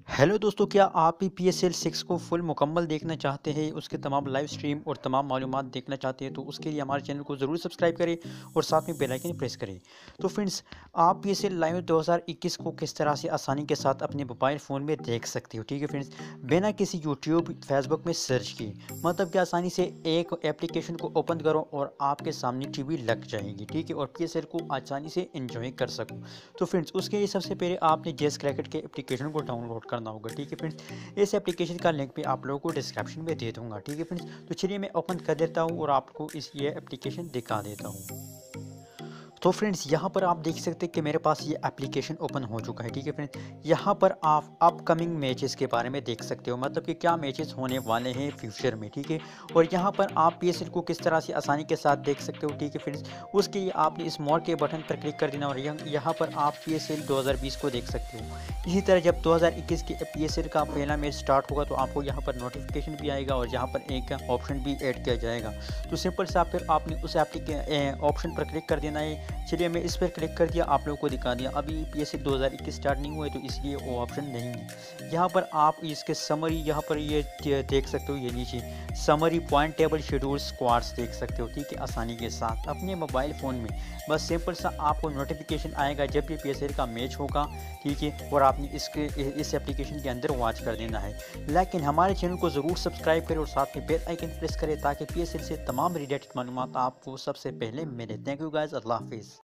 Hello दोस्तों, क्या आप भी PSL 6 को फुल मुकम्मल देखना चाहते हैं? उसके तमाम लाइव स्ट्रीम और तमाम मालूमात देखना चाहते हैं तो उसके लिए हमारे चैनल को ज़रूर सब्सक्राइब करें और साथ में बेल आइकन प्रेस करें। तो फ्रेंड्स, आप PSL लाइव 2021 को किस तरह से आसानी के साथ अपने मोबाइल फ़ोन में देख सकते हो, ठीक है फ्रेंड्स, बिना किसी यूट्यूब फेसबुक में सर्च किए। मतलब कि आसानी से एक एप्लीकेशन को ओपन करो और आपके सामने टीवी लग जाएगी, ठीक है, और PSL को आसानी से एंजॉय कर सको। तो फ्रेंड्स, उसके लिए सबसे पहले आपने जेस क्रैकेट के एप्लीकेशन को डाउनलोड करना होगा, ठीक है फ्रेंड्स। इस एप्लीकेशन का लिंक भी आप लोगों को डिस्क्रिप्शन में दे दूंगा, ठीक है फ्रेंड्स। तो चलिए मैं ओपन कर देता हूँ और आपको ये एप्लीकेशन दिखा देता हूँ। तो फ्रेंड्स, यहाँ पर आप देख सकते हैं कि मेरे पास ये एप्लीकेशन ओपन हो चुका है, ठीक है फ्रेंड्स। यहाँ पर आप अपकमिंग मैचेस के बारे में देख सकते हो, मतलब कि क्या मैचेस होने वाले हैं फ्यूचर में, ठीक है। और यहाँ पर आप PSL को किस तरह से आसानी के साथ देख सकते हो, ठीक है फ्रेंड्स। उसके लिए आपने इस मोर के बटन पर क्लिक कर देना और यहाँ पर आप PSL 2020 को देख सकते हो। इसी तरह जब 2021 के PSL का पहला मैच स्टार्ट होगा तो आपको यहाँ पर नोटिफिकेशन भी आएगा और यहाँ पर एक ऑप्शन भी ऐड किया जाएगा। तो सिंपल सा फिर आपने उस ऑप्शन पर क्लिक कर देना है। चलिए मैं इस पर क्लिक कर दिया, आप लोगों को दिखा दिया। अभी PSL 2021 स्टार्ट नहीं हुआ है तो इसलिए वो ऑप्शन नहीं है। यहाँ पर आप इसके समरी, यहाँ पर ये देख सकते हो, ये नीचे summary point table schedule squads देख सकते हो, ठीक है, आसानी के साथ अपने मोबाइल फ़ोन में। बस सिंपल सा आपको नोटिफिकेशन आएगा जब भी PSL का मैच होगा, ठीक है, और आपने इस एप्लीकेशन के अंदर वॉच कर देना है। लेकिन हमारे चैनल को ज़रूर सब्सक्राइब करें और साथ में बेल आइकन प्रेस करें ताकि PSL से तमाम रिलेटेड मालूमात आपको सबसे पहले मिले। थैंक यू गाइस, अल्लाह हाफिज़।